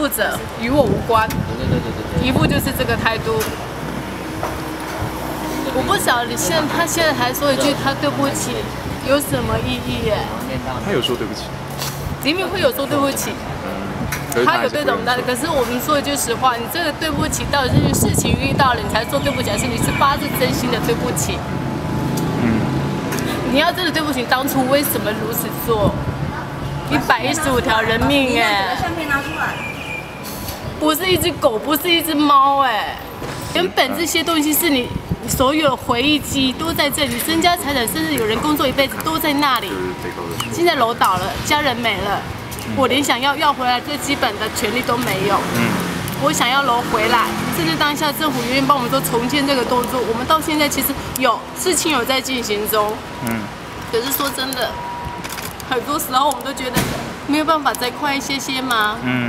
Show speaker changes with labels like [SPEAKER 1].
[SPEAKER 1] 负责，与我无关。对，一副就是这个态度。我不晓得他现在还说一句他对不起，有什么意义耶？
[SPEAKER 2] 他有说对不起。
[SPEAKER 1] 李敏会有说对不起。他有对着我们大，可是我们说一句实话，你这个对不起，到底是事情遇到了你才说对不起，还是你是发自真心的对不起？你要真的对不起，当初为什么如此做？115条人命哎！
[SPEAKER 3] 相片拿出来。
[SPEAKER 1] 不是一只狗，不是一只猫哎，原本这些东西是你所有回忆记忆都在这里，身家财产，甚至有人工作一辈子都在那里。现在楼倒了，家人没了。我连想要回来最基本的权利都没有。我想要楼回来，甚至当下政府愿意帮我们做重建这个动作，我们到现在其实有事情有在进行中。可是说真的，很多时候我们都觉得没有办法再快一些吗？